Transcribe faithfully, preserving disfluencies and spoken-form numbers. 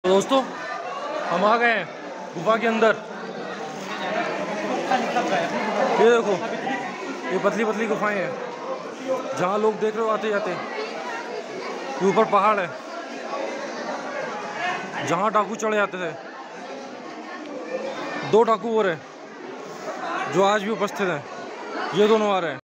तो दोस्तों हम आ गए हैं गुफा के अंदर। ये देखो, ये पतली पतली गुफाएं हैं जहाँ लोग देख रहे हो आते जाते। ये ऊपर पहाड़ है जहाँ डाकू चढ़े जाते थे। दो डाकू और हैं जो आज भी उपस्थित हैं। ये दोनों आ रहे हैं।